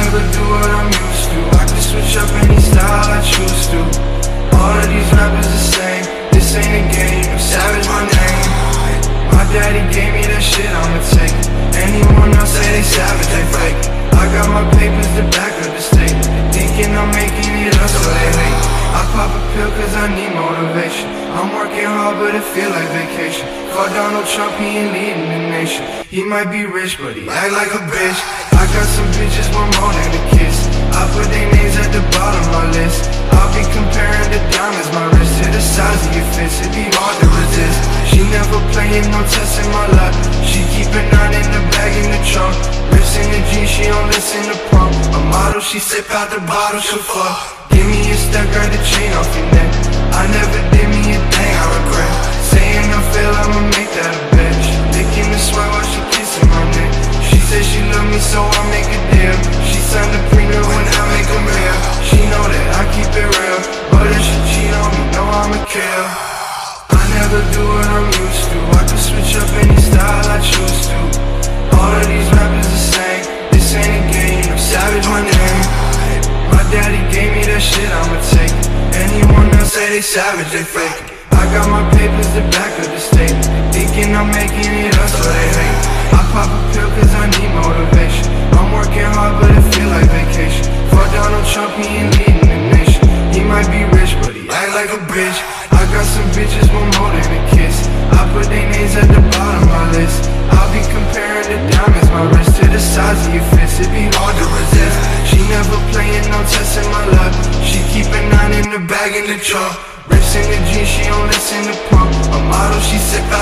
never do what I'm used to. I can switch up any style I choose to. All of these rappers the same. This ain't a game, I'm Savage my name. My daddy gave me that shit, I'ma take it. Anyone else say they savage, they fake. I got my papers to back up the statement. Thinking I'm making it up so they hate. I pop a pill cause I need motivation. I'm working hard but it feel like vacation. Fuck Donald Trump, he ain't leading the nation. He might be rich but he act like a bitch. I got some bitches want more than a kiss. I put their names at the bottom of my list. I'll be comparing the diamonds, my wrist to the size of your fist. It'd be hard to resist. She never playing, no testing my luck. She keep a 9 in the bag in the trunk. Rips in the jeans, she don't listen to pump. A model, she sip out the bottle, she'll fuck. Give me a step, grab the chain off your neck. I never did me a thing I regret. Saying I fail, I'ma make that a bitch. Licking the sweat while she kissing my neck. She said she love me, so I make a deal. She signed the premium when I make a meal. She know that I keep it real, but if she cheat on me, know I'ma kill. I never do what I'm used to. I can switch up any style I choose to. All of these rappers the same. This ain't a game, I'm Savage my name. My daddy gave me that shit, I'ma take it. Anyone else say they savage, they fake it. I got my papers to back up the statement. Thinking I'm making it up so they hate. I pop a pill cause I need motivation. I'm working hard but it feel like vacation. Fuck Donald Trump, he ain't leading the nation. He might be rich but he act like a bitch. I got some bitches want more than a kiss. I put their names at the bottom of my list. I'll be comparing the diamonds, my wrist to the size of your fist. It'd be hard to resist. She never playing, no testing my luck. She keep a 9 in the bag in the trunk. Rips in the jeans, she don't listen to pump. A model, she sip out